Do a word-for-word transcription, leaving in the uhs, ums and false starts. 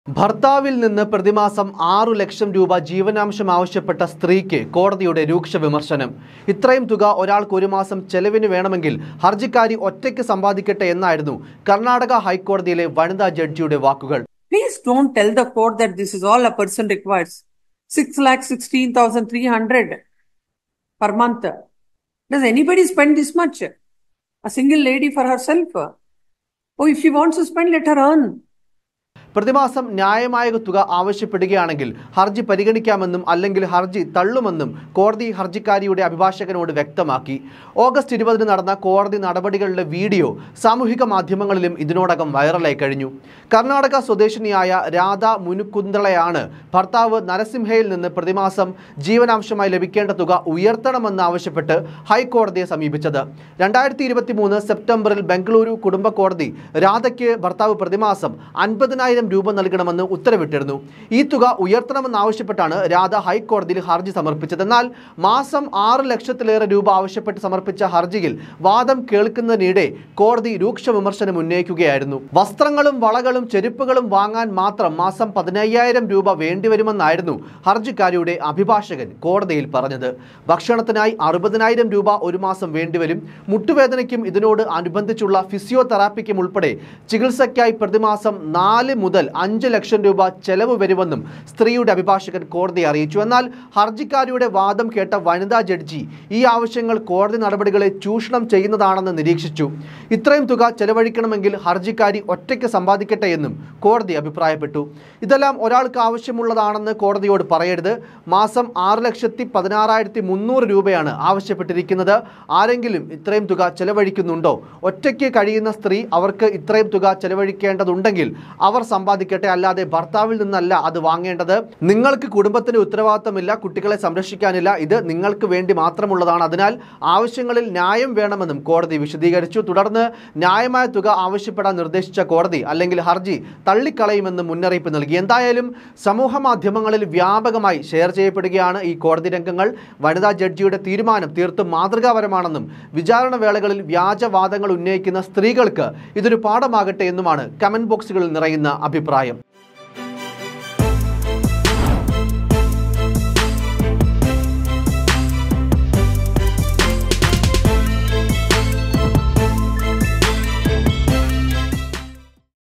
ഭർത്താവിൽ നിന്ന് പ്രതിമാസം ആറു ലക്ഷം രൂപ ജീവനാംശം ആവശ്യപ്പെട്ട സ്ത്രീക്ക് കോടതിയുടെ രൂക്ഷ വിമർശനം. ഇത്രയും തുക ഒരാൾക്ക് ഒരു മാസം ചെലവിന് വേണമെങ്കിൽ ഹർജിക്കാരി ഒറ്റയ്ക്ക് സമ്പാദിക്കട്ടെ എന്നായിരുന്നു കർണാടക ഹൈക്കോടതിയിലെ വനിതാ ജഡ്ജിയുടെ വാക്കുകൾ. Please don't tell the court that this is all a person requires. six lakh sixteen thousand three hundred per month. Does anybody spend this much? A single lady for herself? Oh, if she wants to spend, let her earn. പ്രതിമാസം ന്യായമായ തുക ആവശ്യപ്പെടുകയാണെങ്കിൽ ഹർജി പരിഗണിക്കാമെന്നും അല്ലെങ്കിൽ ഹർജി തള്ളുമെന്നും കോടതി ഹർജിക്കാരിയുടെ അഭിഭാഷകനോട് വ്യക്തമാക്കി. August ഇരുപതിന് നടന്ന കോടതി നടപടികളുടെ വീഡിയോ സാമൂഹിക മാധ്യമങ്ങളിലും ഇതിനോടകം വൈറലായി കഴിഞ്ഞു. കർണാടക സ്വദേശിനിയായ രാധ മുനുക്കുന്തളയാണ് ഭർത്താവ് നരസിംഹയിൽ നിന്ന് പ്രതിമാസം ജീവനാംശമായി ലഭിക്കേണ്ട തുക ഉയർത്തണമെന്ന് ആവശ്യപ്പെട്ട് ഹൈക്കോടതിയെ സമീപിച്ചത്. രണ്ടായിരത്തി ഇരുപത്തി മൂന്ന് സെപ്റ്റംബറിൽ ബംഗളൂരു കുടുംബ കോടതി രാധയ്ക്ക് ഭർത്താവ് പ്രതിമാസം അൻപതിനായിരം രൂപ നൽകണമെന്ന് ഉത്തരവിട്ടിരുന്നു. ഈ തുക ഉയർത്തണമെന്നാവശ്യപ്പെട്ടാണ് രാധ ഹൈക്കോടതിയിൽ ഹർജി സമർപ്പിച്ചത്. എന്നാൽ മാസം ആറ് ലക്ഷത്തിലേറെ രൂപ ആവശ്യപ്പെട്ട് സമർപ്പിച്ച ഹർജിയിൽ വാദം കേൾക്കുന്നതിനിടെ കോടതി രൂക്ഷ വിമർശനം ഉന്നയിക്കുകയായിരുന്നു. വസ്ത്രങ്ങളും വളകളും ചെരുപ്പുകളും വാങ്ങാൻ മാത്രം മാസം പതിനയ്യായിരം രൂപ വേണ്ടിവരുമെന്നായിരുന്നു ഹർജിക്കാരിയുടെ അഭിഭാഷകൻ കോടതിയിൽ പറഞ്ഞത്. ഭക്ഷണത്തിനായി അറുപതിനായിരം രൂപ ഒരു മാസം വേണ്ടിവരും. മുട്ടുവേദനയ്ക്കും ഇതിനോട് അനുബന്ധിച്ചുള്ള ഫിസിയോതെറാപ്പിക്കും ഉൾപ്പെടെ ചികിത്സയ്ക്കായി പ്രതിമാസം നാല് മുതൽ അഞ്ച് ലക്ഷം രൂപ ചെലവ് വരുമെന്നും സ്ത്രീയുടെ അഭിഭാഷകൻ കോടതിയെ അറിയിച്ചു. എന്നാൽ ഹർജിക്കാരിയുടെ വാദം കേട്ട വനിതാ ജഡ്ജി ഈ ആവശ്യങ്ങൾ കോടതി നടപടികളെ ചൂഷണം ചെയ്യുന്നതാണെന്ന് നിരീക്ഷിച്ചു. ഇത്രയും തുക ചെലവഴിക്കണമെങ്കിൽ ഹർജിക്കാരി ഒറ്റയ്ക്ക് സമ്പാദിക്കട്ടെ എന്നും കോടതി അഭിപ്രായപ്പെട്ടു. ഇതെല്ലാം ഒരാൾക്ക് ആവശ്യമുള്ളതാണെന്ന് കോടതിയോട് പറയരുത്. മാസം ആറ് ലക്ഷത്തി പതിനാറായിരത്തി മുന്നൂറ് രൂപയാണ് ആവശ്യപ്പെട്ടിരിക്കുന്നത്. ആരെങ്കിലും ഇത്രയും തുക ചെലവഴിക്കുന്നുണ്ടോ? ഒറ്റയ്ക്ക് കഴിയുന്ന സ്ത്രീ അവർക്ക് ഇത്രയും തുക ചെലവഴിക്കേണ്ടതുണ്ടെങ്കിൽ അവർ സമ്പാദിക്കട്ടെ, അല്ലാതെ ഭർത്താവിൽ നിന്നല്ല അത് വാങ്ങേണ്ടത്. നിങ്ങൾക്ക് കുടുംബത്തിന് ഉത്തരവാദിത്തമില്ല, കുട്ടികളെ സംരക്ഷിക്കാനില്ല. ഇത് നിങ്ങൾക്ക് വേണ്ടി മാത്രമുള്ളതാണ്. അതിനാൽ ആവശ്യങ്ങളിൽ ന്യായം വേണമെന്നും കോടതി വിശദീകരിച്ചു. തുടർന്ന് ന്യായമായ തുക ആവശ്യപ്പെടാൻ നിർദ്ദേശിച്ച കോടതി അല്ലെങ്കിൽ ഹർജി തള്ളിക്കളയുമെന്ന് മുന്നറിയിപ്പ് നൽകി. എന്തായാലും സമൂഹ മാധ്യമങ്ങളിൽ വ്യാപകമായി ഷെയർ ചെയ്യപ്പെടുകയാണ് ഈ കോടതി രംഗങ്ങൾ. വനിതാ ജഡ്ജിയുടെ തീരുമാനം തീർത്തും മാതൃകാപരമാണെന്നും വിചാരണ വേളകളിൽ വ്യാജവാദങ്ങൾ ഉന്നയിക്കുന്ന സ്ത്രീകൾക്ക് ഇതൊരു പാഠമാകട്ടെ എന്നുമാണ് കമന്റ് ബോക്സുകളിൽ നിറയുന്ന അഭിപ്രായം.